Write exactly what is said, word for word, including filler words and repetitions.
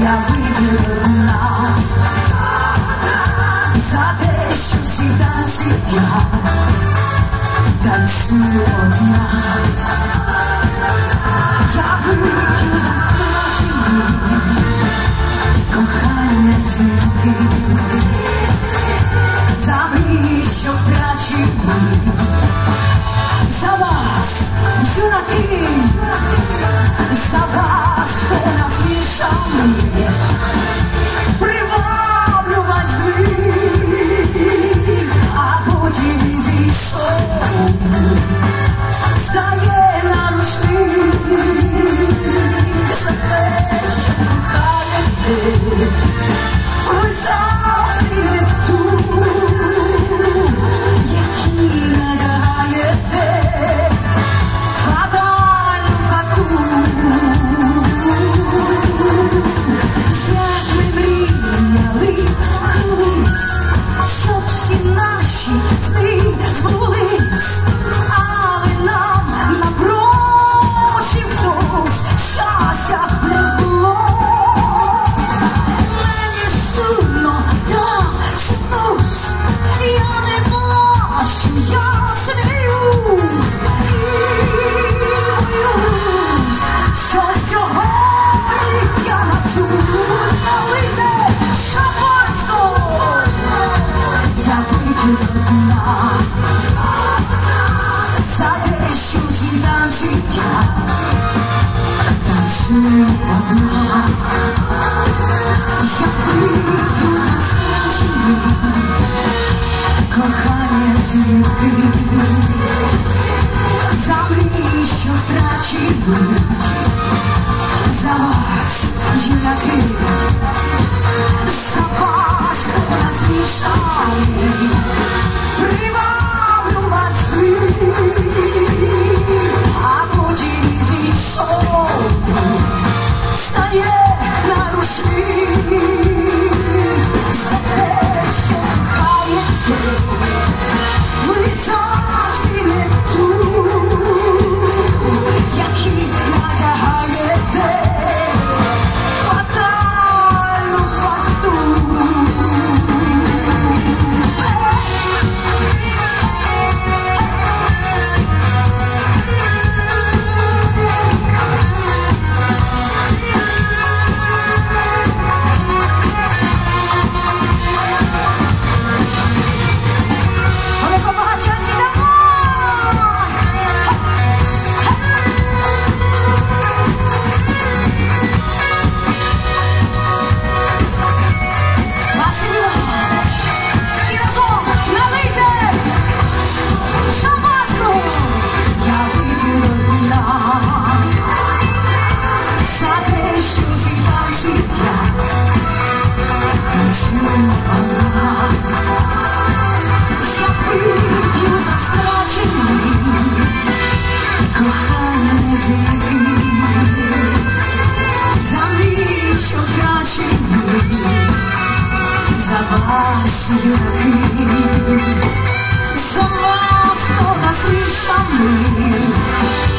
я виберу на за те, що всі танці я танцюю одна. Я вип'ю за страчені кохання зірки, за мрії, що втрачені, за вас, юнаки, за вас, хто нас вішає, приваблювать звик, а потім зійшов, стає на рушник, за те, що кохаєте, ви завжди не тут, які надягаєте фатальну фату. Як ми мріяли колись, щоб всі наші сни збулись, але нам напрочим хтось щастя не збулось. Мені сумно, так чомусь, я не плачу, я сміюсь і боюсь, що сьогодні я нап'юсь, налийте шампанського, я вип'ю одна за те, що всі танці я танцюю одна. Я вип'ю за страчені кохання зірки, за мрії, що втрачені, за вас, юнаки, за вас, хто нас вішає, приваблю вас звик, а потім зійшов, стає на рушник, за те, що кохаєте, ви завжди не тут, які надягаєте фатальну фату. Я вип'ю за страчені кохання зірки, за мрії, що втрачені, за вас, юнаки, за вас, хто нас вішами,